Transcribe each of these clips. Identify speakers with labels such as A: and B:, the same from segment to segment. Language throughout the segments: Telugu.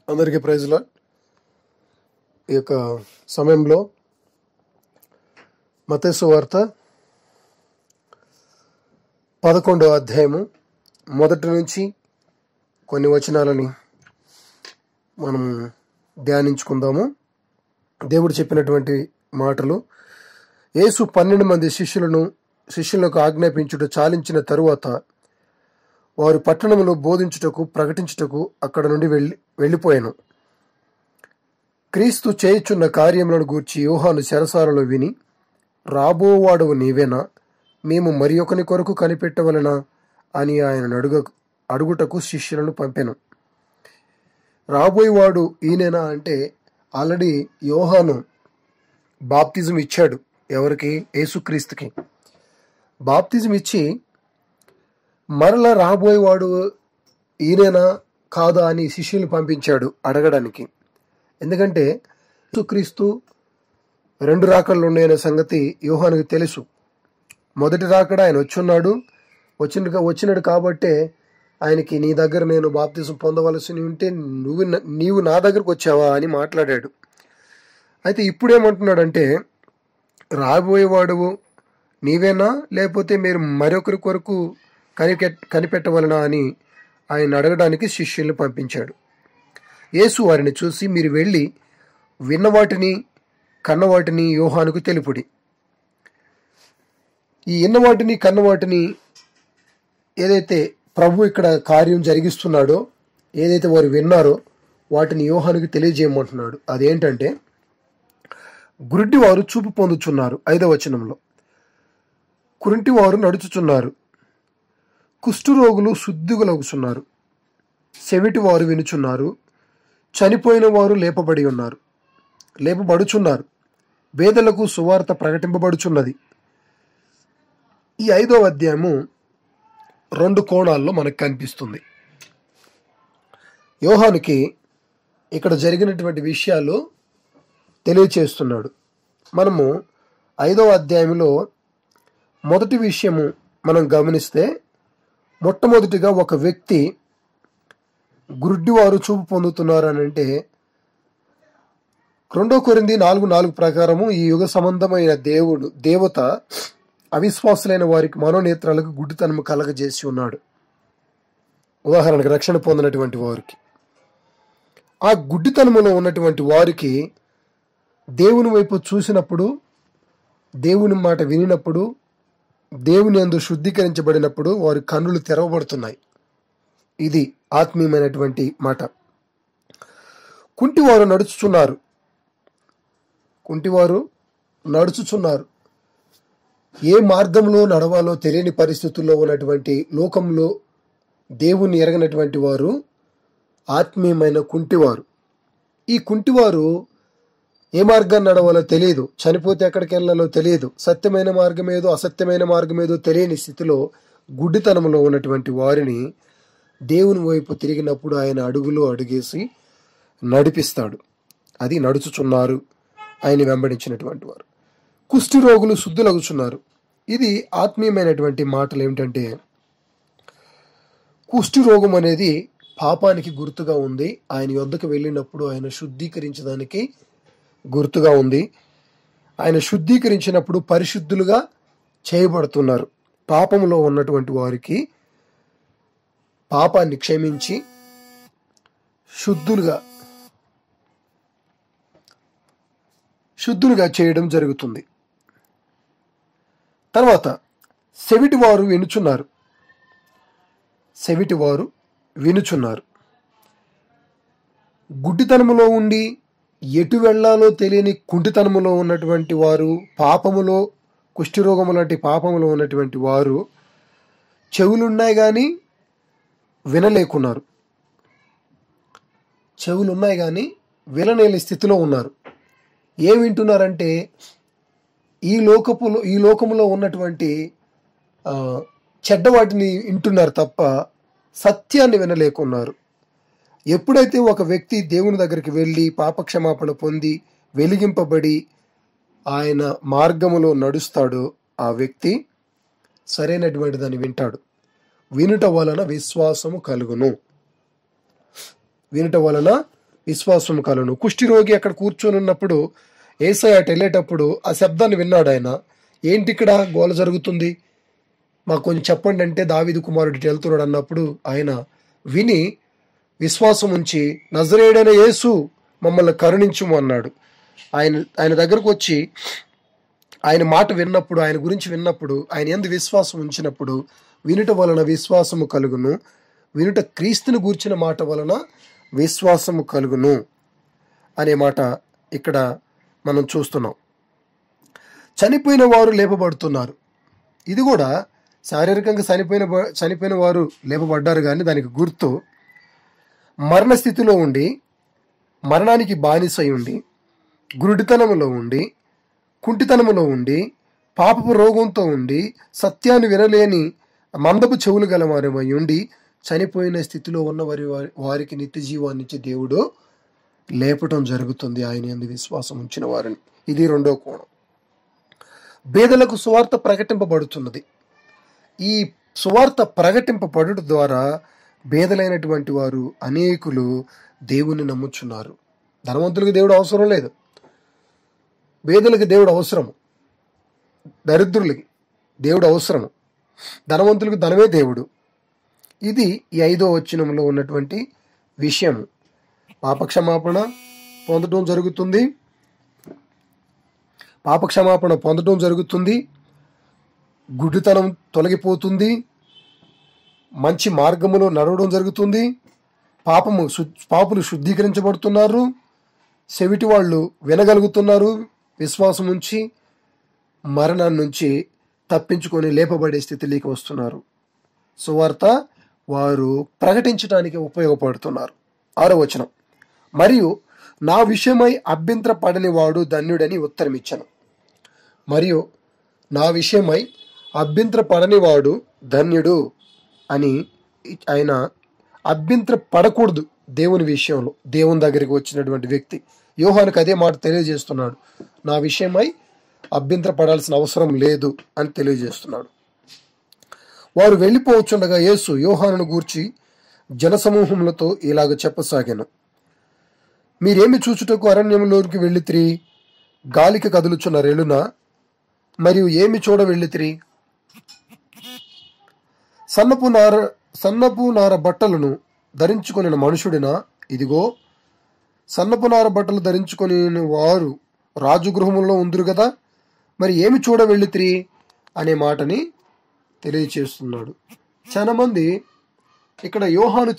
A: అందరికీ ప్రైజ్ లార్డ్. ఈ యొక్క సమయంలో మత్తయి సువార్త 11వ అధ్యాయము మొదటి నుంచి కొన్ని వచనాలని మనం ధ్యానించుకుందాము. దేవుడు చెప్పినటువంటి మాటలు. యేసు 12 మంది శిష్యులకు ఆజ్ఞాపించుట చాలించిన తరువాత వారు పట్టణంలో బోధించుటకు ప్రకటించుటకు అక్కడ నుండి వెళ్ళిపోయాను. క్రీస్తు చేయుచున్న కార్యములను గూర్చి యోహాను చెరసాలలో విని, రాబోవాడవు నీవేనా, మేము మరి ఒకని కొరకు కనిపెట్టవలనా అని ఆయన అడుగుటకు శిష్యులను పంపెను. రాబోయేవాడు ఈయనేనా అంటే ఆల్రెడీ యోహాను బాప్తిజం ఇచ్చాడు. ఎవరికి? యేసుక్రీస్తుకి బాప్తిజం ఇచ్చి మరలా రాబోయేవాడు ఈయనేనా కాదా అని శిష్యులు పంపించాడు అడగడానికి. ఎందుకంటే యేసుక్రీస్తు 2 రాకడలు ఉన్నాయనే సంగతి యోహానుకు తెలుసు. మొదటి రాకడ ఆయన వచ్చినాడు కాబట్టే ఆయనకి, నీ దగ్గర నేను బాప్తిజం పొందవలసి ఉంటే నీవు నా దగ్గరకు వచ్చావా అని మాట్లాడాడు. అయితే ఇప్పుడేమంటున్నాడంటే, రాబోయేవాడు నీవేనా, లేకపోతే మీరు మరొకరి కొరకు కనిపెట్టవలనా అని ఆయన అడగడానికి శిష్యుల్ని పంపించాడు. యేసు వారిని చూసి, మీరు వెళ్ళి విన్నవాటిని కన్నవాటిని యోహానుకు తెలుపుడి. ఈ విన్నవాటిని కన్నవాటిని ఏదైతే ప్రభు ఇక్కడ కార్యం జరిగిస్తున్నాడో, ఏదైతే వారు విన్నారో వాటిని యోహానుకు తెలియజేయమంటున్నాడు. అదేంటంటే, గురుడివారు చూపు పొందుచున్నారు, 5వ వచనంలో. కుంటివారు నడుచుచున్నారు, కుష్ఠరోగులు శుద్ధిగులగుచున్నారు, చెవిటివారు వినుచున్నారు, చనిపోయిన వారు లేపబడుచున్నారు, పేదలకు సువార్త ప్రకటింపబడుచున్నది. ఈ 5వ అధ్యాయము 2 కోణాల్లో మనకు కనిపిస్తుంది. యోహానుకి ఇక్కడ జరిగినటువంటి విషయాలు తెలియచేస్తున్నాడు. మనము 5వ అధ్యాయంలో మొదటి విషయము మనం గమనిస్తే, మొట్టమొదటిగా ఒక వ్యక్తి గురుడివారు చూపు పొందుతున్నారు అని అంటే, 2 కొరింథీ 4:4 ప్రకారము ఈ యుగ సంబంధమైన దేవత అవిశ్వాసులైన వారికి మనోనేత్రాలకు గుడ్డితనము కలగజేసి ఉన్నాడు. ఉదాహరణకు రక్షణ పొందినటువంటి వారికి, ఆ గుడ్డితనములో ఉన్నటువంటి వారికి దేవుని వైపు చూసినప్పుడు, దేవుని మాట వినినప్పుడు, దేవుని యందు శుద్ధీకరించబడినప్పుడు వారి కన్నులు తెరవబడుతున్నాయి. ఇది ఆత్మీయమైనటువంటి మాట. కుంటివారు నడుచుచున్నారు. ఏ మార్గంలో నడవాలో తెలియని పరిస్థితుల్లో ఉన్నటువంటి లోకంలో దేవుని ఎరగనటువంటి వారు ఆత్మీయమైన కుంటివారు. ఈ కుంటివారు ఏ మార్గాన్ని నడవాలో తెలియదు, చనిపోతే ఎక్కడికి వెళ్ళాలో తెలియదు, సత్యమైన మార్గం ఏదో అసత్యమైన మార్గం ఏదో తెలియని స్థితిలో గుడ్డితనంలో ఉన్నటువంటి వారిని దేవుని వైపు తిరిగినప్పుడు ఆయన అడుగులో అడుగేసి నడిపిస్తాడు. అది నడుచుచున్నారు, ఆయన వెంబడించినటువంటి వారు. కుష్టి రోగులు శుద్ధులగుచున్నారు. ఇది ఆత్మీయమైనటువంటి మాటలు. ఏమిటంటే, కుష్టి రోగం అనేది పాపానికి గుర్తుగా ఉంది. ఆయన యొద్దకు వెళ్ళినప్పుడు ఆయన శుద్ధీకరించడానికి గుర్తుగా ఉంది. ఆయన శుద్ధీకరించినప్పుడు పరిశుద్ధులుగా చేయబడుతున్నారు. పాపంలో ఉన్నటువంటి వారికి పాపాన్ని క్షమించి శుద్ధులుగా చేయడం జరుగుతుంది. తర్వాత చెవిటివారు వినుచున్నారు. గుడ్డితనములో ఉండి ఎటు వెళ్లాలో తెలియని కుంటితనములో ఉన్నటువంటి వారు, పాపములో, కుష్ఠరోగము లాంటి పాపములో ఉన్నటువంటి వారు చెవులున్నాయి కానీ వినలేని స్థితిలో ఉన్నారు. ఏం వింటున్నారంటే, ఈ లోకములో ఉన్నటువంటి చెడ్డవాటిని వింటున్నారు తప్ప సత్యాన్ని వినలేకున్నారు. ఎప్పుడైతే ఒక వ్యక్తి దేవుని దగ్గరికి వెళ్ళి పాపక్షమాపణ పొంది వెలిగింపబడి ఆయన మార్గములో నడుస్తాడో ఆ వ్యక్తి సరైనటువంటి దాన్ని వింటాడు. వినుట వలన విశ్వాసము కలుగును. వినుట వలన విశ్వాసం కలుగును. కుష్ఠిరోగి అక్కడ కూర్చొని ఉన్నప్పుడు యేసయ్య అటు వెళ్ళేటప్పుడు ఆ శబ్దాన్ని విన్నాడు ఆయన. ఏంటి ఇక్కడ గోల జరుగుతుంది, మాకు కొంచెం చెప్పండి అంటే, దావీదు కుమారుడు ఇటు వెళ్తున్నాడు అన్నప్పుడు ఆయన విని విశ్వాసం ఉంచి, నజరేయుడైన యేసు మమ్మల్ని కరుణించుము అన్నాడు. ఆయన దగ్గరకు వచ్చి ఆయన మాట విన్నప్పుడు, ఆయన గురించి విన్నప్పుడు, ఆయన యందు విశ్వాసం ఉంచినప్పుడు వినుట వలన విశ్వాసము కలుగును, వినుట క్రీస్తుని గూర్చిన మాట వలన విశ్వాసము కలుగును అనే మాట ఇక్కడ మనం చూస్తున్నాం. చనిపోయిన వారు లేపబడుతున్నారు. ఇది కూడా శారీరకంగా చనిపోయిన వారు లేపబడ్డారు, కానీ దానికి గుర్తు మరణ స్థితిలో ఉండి, మరణానికి బానిసై ఉండి, గురుడితనములో ఉండి, కుంటితనములో ఉండి, పాపపు రోగంతో ఉండి, సత్యాన్ని వినలేని మందపు చెవులు గలవారమై ఉండి చనిపోయిన స్థితిలో ఉన్న వారికి నిత్య జీవాన్ని ఇచ్చి దేవుడు లేపటం జరుగుతుంది, ఆయన యందు విశ్వాసం ఉంచిన వారిని. ఇది రెండో కోణం. బేదలకు సువార్త ప్రకటింపబడుతున్నది. ఈ సువార్త ప్రకటింపబడుట ద్వారా బేదలైనటువంటి వారు అనేకులు దేవుని నమ్ముచున్నారు. ధనవంతులకు దేవుడు అవసరం లేదు, బేదలకు దేవుడు అవసరము, దరిద్రులకి దేవుడు అవసరము, ధనవంతులకు ధనమే దేవుడు. ఇది ఈ 5వ వచనంలో ఉన్నటువంటి విషయం. పాపక్షమాపణ పొందడం జరుగుతుంది, గుడ్డితనం తొలగిపోతుంది, మంచి మార్గములో నడవడం జరుగుతుంది, పాపులు శుద్ధీకరించబడుతున్నారు, చెవిటి వాళ్ళు వినగలుగుతున్నారు, విశ్వాసం ఉంచి మరణం నుంచి తప్పించుకొని లేపబడే స్థితిలోకి వస్తున్నారు. సువార్త వారు ప్రకటించడానికి ఉపయోగపడుతున్నారు. 6వ వచనం, మరియు నా విషయమై అభ్యంతర పడని వాడు ధన్యుడని ఉత్తరం ఇచ్చాను. మరియు నా విషయమై అభ్యంతర పడని వాడు ధన్యుడు అని ఆయన అభ్యంతర పడకూడదు దేవుని విషయంలో. దేవుని దగ్గరికి వచ్చినటువంటి వ్యక్తి యోహానుకు అదే మాట తెలియజేస్తున్నాడు. నా విషయమై అభ్యంతర పడాల్సిన అవసరం లేదు అని తెలియజేస్తున్నాడు. వారు వెళ్ళిపోవచ్చుండగా యేసు యోహానును గూర్చి జనసమూహములతో ఇలాగ చెప్పసాగాను. మీరేమి చూచుటకు అరణ్యంలోనికి వెళ్ళితిరి? గాలికి కదులుచున్న రెలున? మరియు ఏమి చూడ వెళ్ళితిరి? సన్నపు నార బట్టలను ధరించుకొనిన మనుషుడినా? ఇదిగో సన్నపు నార బట్టలు ధరించుకొని వారు రాజగృహములో ఉందురు కదా, మరి ఏమి చూడ వెళ్ళితిరి అనే మాటని తెలియచేస్తున్నాడు. చాలా మంది ఇక్కడ యోహాను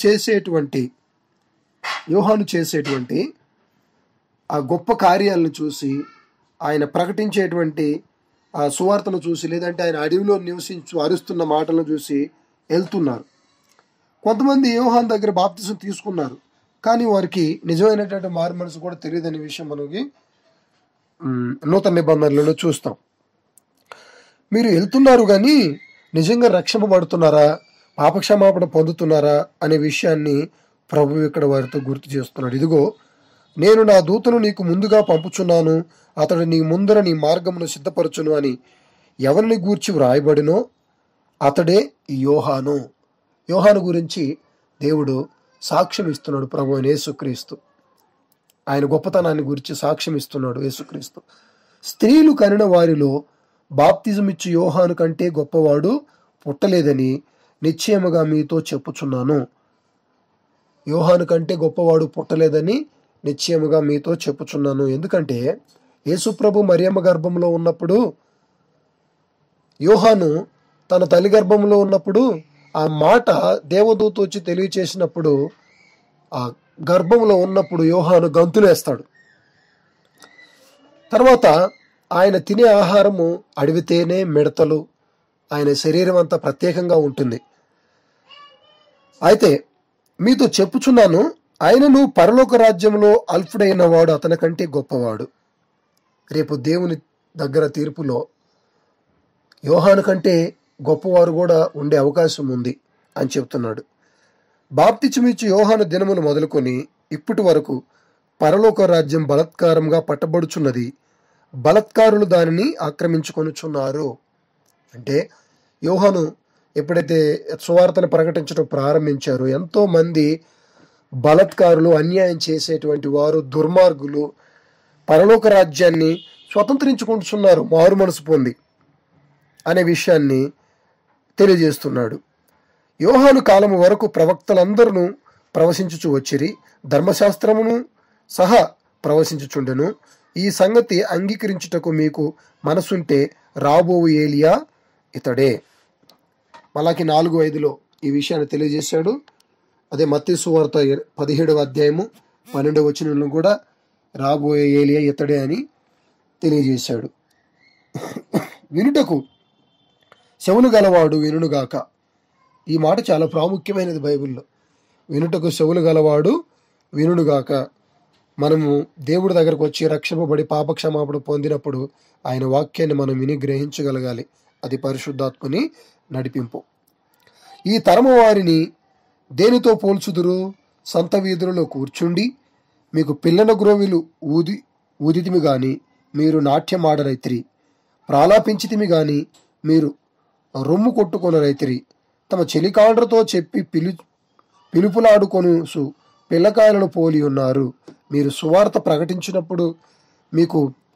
A: చేసేటువంటి ఆ గొప్ప కార్యాలను చూసి, ఆయన ప్రకటించేటువంటి ఆ సువార్తను చూసి, లేదంటే ఆయన అడవిలో నివసించు అరుస్తున్న మాటలను చూసి వెళ్తున్నారు. కొంతమంది యోహాను దగ్గర బాప్తిసం తీసుకున్నారు, కానీ వారికి నిజమైనటువంటి మారు మనసు కూడా తెలియదనే విషయం మనకి నూతన నిబంధనలలో చూస్తాం. మీరు వెళ్తున్నారు కానీ నిజంగా రక్షింపబడుతున్నారా, పాపక్షమాపణ పొందుతున్నారా అనే విషయాన్ని ప్రభువు ఇక్కడ వారితో గుర్తు చేస్తున్నాడు. ఇదిగో నేను నా దూతను నీకు ముందుగా పంపుచున్నాను, అతడు నీ ముందర నీ మార్గమును సిద్ధపరచును అని ఎవరిని గూర్చి వ్రాయబడినో అతడే ఈ యోహాను. యోహాను గురించి దేవుడు సాక్ష్యం ఇస్తున్నాడు. ప్రభు అయిన యేసుక్రీస్తు ఆయన గొప్పతనాన్ని గురించి సాక్ష్యం ఇస్తున్నాడు యేసుక్రీస్తు. స్త్రీలు కనిన వారిలో బాప్తిజం ఇచ్చి యోహాను కంటే గొప్పవాడు పుట్టలేదని నిశ్చయముగా మీతో చెప్పుచున్నాను. యోహాను కంటే గొప్పవాడు పుట్టలేదని నిశ్చయముగా మీతో చెప్పుచున్నాను. ఎందుకంటే యేసుప్రభు మరియమ్మ గర్భంలో ఉన్నప్పుడు, యోహాను తన తల్లి గర్భంలో ఉన్నప్పుడు ఆ మాట దేవదూత వచ్చి తెలియచేసినప్పుడు, ఆ గర్భంలో ఉన్నప్పుడు యోహాను గంతులేస్తాడు. తర్వాత ఆయన తినే ఆహారము అడవి తేనె, మిడతలు, ఆయన శరీరం అంతా ప్రత్యేకంగా ఉంటుంది. అయితే మీతో చెప్పుచున్నాను, ఆయనను పరలోక రాజ్యంలో అల్పుడైన వాడు అతని కంటే గొప్పవాడు. రేపు దేవుని దగ్గర తీర్పులో యోహాను కంటే గొప్పవారు కూడా ఉండే అవకాశం ఉంది అని చెప్తున్నాడు. బాప్తిసమిచ్చి యోహాను దినములు మొదలుకొని ఇప్పటి వరకు పరలోక రాజ్యం బలత్కారంగా పట్టబడుచున్నది, బలత్కారులు దానిని ఆక్రమించుకొనుచున్నారు. అంటే యోహాను ఎప్పుడైతే సువార్తను ప్రకటించడం ప్రారంభించారో ఎంతో మంది బలత్కారులు, అన్యాయం చేసేటువంటి వారు, దుర్మార్గులు పరలోక రాజ్యాన్ని స్వతంత్రించుకుంటున్నారు మారు మనసు పొంది అనే విషయాన్ని తెలియజేస్తున్నాడు. యోహాను కాలము వరకు ప్రవక్తలందరూ ప్రవశించుచు వచ్చిరి, ధర్మశాస్త్రమును సహా ప్రవశించుచుండెను. ఈ సంగతి అంగీకరించుటకు మీకు మనసుంటే రాబోవు ఏలియా ఇతడే. మలాకి 4:5 ఈ విషయాన్ని తెలియజేశాడు. అదే మత్తయి సువార్త 17వ అధ్యాయము 12వ వచనంలో కూడా రాబోయే ఏలియా ఇతడే అని తెలియజేశాడు. వినుటకు చెవులు గలవాడు వినుగాక. ఈ మాట చాలా ప్రాముఖ్యమైనది బైబిల్లో. వినుటకు చెవులు గలవాడు వినుగాక. మనము దేవుడి దగ్గరకు వచ్చి రక్షింపబడి పాపక్షమాపణ పొందినప్పుడు ఆయన వాక్యాన్ని మనం విని గ్రహించగలగాలి. అది పరిశుద్ధాత్మని నడిపింపు. ఈ తరము వారిని దేనితో పోల్చుదురు? సంత వీధులలో కూర్చుండి మీకు పిల్లన గ్రోవిలు ఊదితిమి గాని మీరు నాట్యమాడరైతిరి, ప్రాలాపించితిమి గాని మీరు రొమ్ము కొట్టుకొనరైతిరి. తమ చెలికాండ్రతో చెప్పి పిలుపులాడుకొనుసు పిల్లకాయలను పోలి ఉన్నారు. మీరు సువార్త ప్రకటించినప్పుడు, మీకు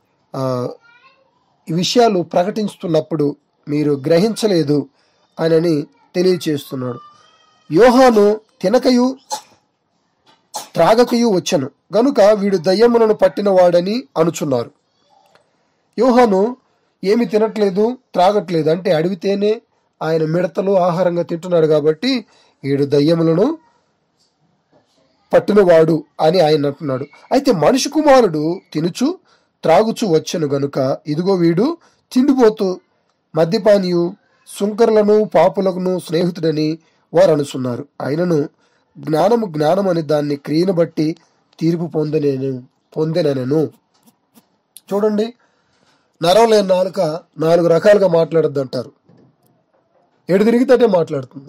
A: ఈ విషయాలు ప్రకటిస్తున్నప్పుడు మీరు గ్రహించలేదు అని తెలియచేస్తున్నాడు. యోహాను తినకయు త్రాగకయు వచ్చెను గనుక వీడు దయ్యములను పట్టినవాడని అనుచున్నారు. యోహాను ఏమి తినట్లేదు, త్రాగట్లేదు అంటే అడిగితేనే ఆయన మిడతలు ఆహారంగా తింటున్నాడు కాబట్టి వీడు దయ్యములను పట్టినవాడు అని ఆయన అంటున్నాడు. అయితే మనిషి కుమారుడు తినుచు త్రాగుచు వచ్చెను గనుక ఇదిగో వీడు తిండిపోతూ మద్యపానీయు, సుంకరులను పాపులను స్నేహితుడని వారు అనుచున్నారు. ఆయనను జ్ఞానం అని దాన్ని క్రియను బట్టి తీర్పు పొందెనను. చూడండి, నరం లేని నాలుక 4 రకాలుగా మాట్లాడద్దు అంటారు. ఎడు తిరిగితే మాట్లాడుతుంది.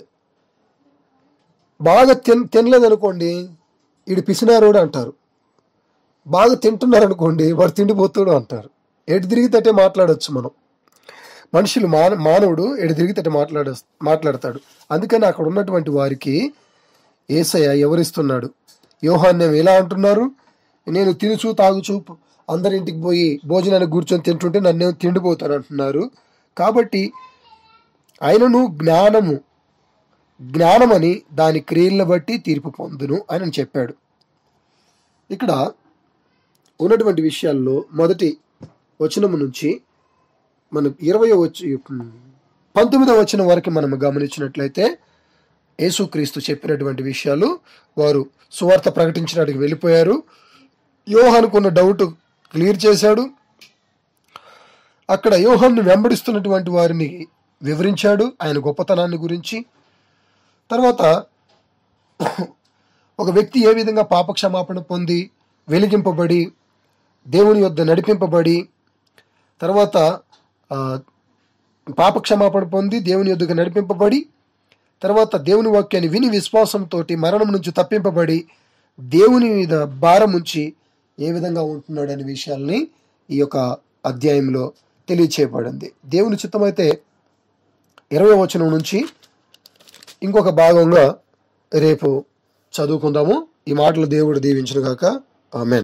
A: బాగా తినలేదనుకోండి వీడు పిసినారోడు అంటారు. బాగా తింటున్నారనుకోండి వాడు తిండిపోతాడు అంటారు. ఎటు తిరిగితే మాట్లాడచ్చు మనం. మనుషులు మానవుడు ఎటు తిరిగితే మాట్లాడతాడు. అందుకని అక్కడ ఉన్నటువంటి వారికి యేసయ్య ఎవరిస్తున్నాడు? యోహాన్యం ఎలా అంటున్నారు? నేను తినుచు తాగుచు అందరింటికి పోయి భోజనానికి కూర్చొని తింటుంటే నన్ను తిండిపోతాను అంటున్నారు. కాబట్టి ఆయనను జ్ఞానమని దాని క్రియలను బట్టి తీర్పు పొందును అని చెప్పాడు. ఇక్కడ ఉన్నటువంటి విషయాల్లో మొదటి వచనము నుంచి మన 19వ వచనం వరకు మనం గమనించినట్లయితే యేసుక్రీస్తు చెప్పినటువంటి విషయాలు. వారు సువార్త ప్రకటించడానికి వెళ్ళిపోయారు. యోహానుకున్న డౌట్ క్లియర్ చేశాడు. అక్కడ యోహాను వెంబడిస్తున్నటువంటి వారిని వివరించాడు ఆయన గొప్పతనాన్ని గురించి. తర్వాత ఒక వ్యక్తి ఏ విధంగా పాపక్షమాపణ పొంది వెలిగింపబడి దేవుని యొద్ద నడిపింపబడి తర్వాత పాపక్షమాపణ పొంది దేవుని యొద్దకు నడిపింపబడి తర్వాత దేవుని వాక్యాన్ని విని విశ్వాసంతో మరణం నుంచి తప్పింపబడి దేవుని మీద భారం ఉంచి ఏ విధంగా ఉంటున్నాడు అనే విషయాల్ని ఈ యొక్క అధ్యాయంలో తెలియచేయబడింది. దేవుని చిత్తమైతే 20వ వచనం నుంచి ఇంకొక భాగంగా రేపు చదువుకుందాము. ఈ మాటలు దేవుడు దీవించును గాక. ఆమేన్.